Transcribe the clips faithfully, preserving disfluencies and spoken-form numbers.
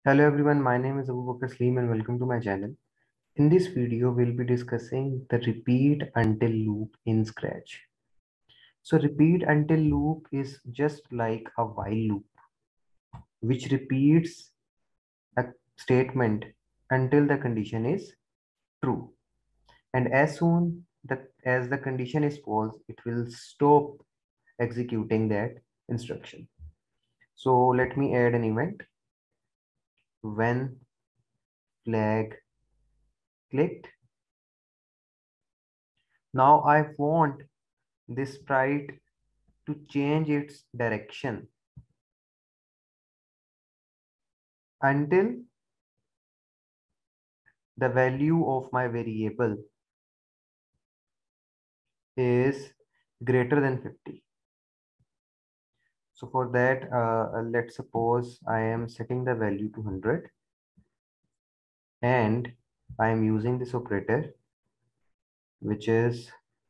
Hello everyone, my name is Abu Bakr Salim and welcome to my channel. In this video, we'll be discussing the repeat until loop in Scratch. So repeat until loop is just like a while loop, which repeats a statement until the condition is true. And as soon that as the condition is false, it will stop executing that instruction. So let me add an event when flag clicked. Now I want this sprite to change its direction until the value of my variable is greater than fifty. So for that, uh, let's suppose I am setting the value to one hundred and I am using this operator, which is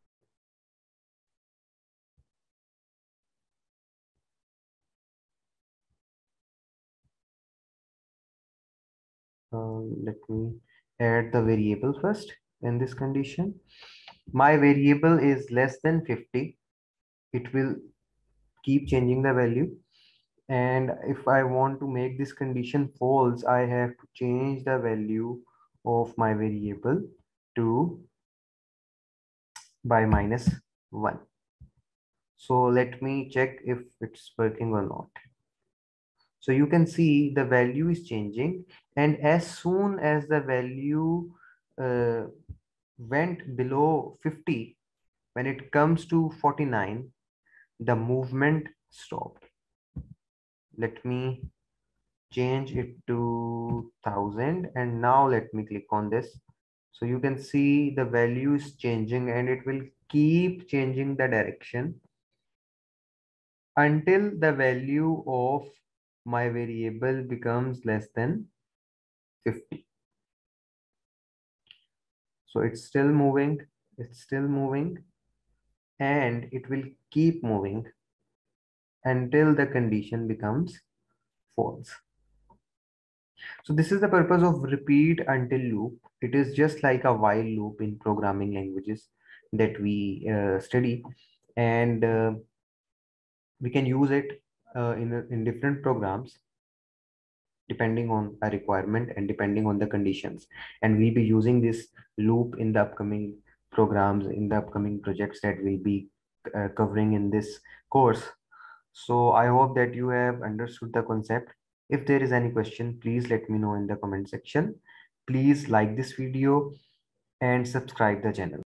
uh, let me add the variable first in this condition. My variable is less than fifty. It will keep changing the value. And if I want to make this condition false, I have to change the value of my variable to by minus one. So let me check if it's working or not. So you can see the value is changing, and as soon as the value uh, went below fifty, when it comes to forty-nine, the movement stopped. Let me change it to one thousand, and now let me click on this. So you can see the value is changing and it will keep changing the direction until the value of my variable becomes less than fifty. So it's still moving, it's still moving, and it will keep moving until the condition becomes false. So this is the purpose of repeat until loop. It is just like a while loop in programming languages that we uh, study, and uh, we can use it uh, in, in different programs depending on a requirement and depending on the conditions. And we'll be using this loop in the upcoming programs, in the upcoming projects that we'll be uh, covering in this course. So I hope that you have understood the concept. If there is any question, please let me know in the comment section. Please like this video and subscribe the channel.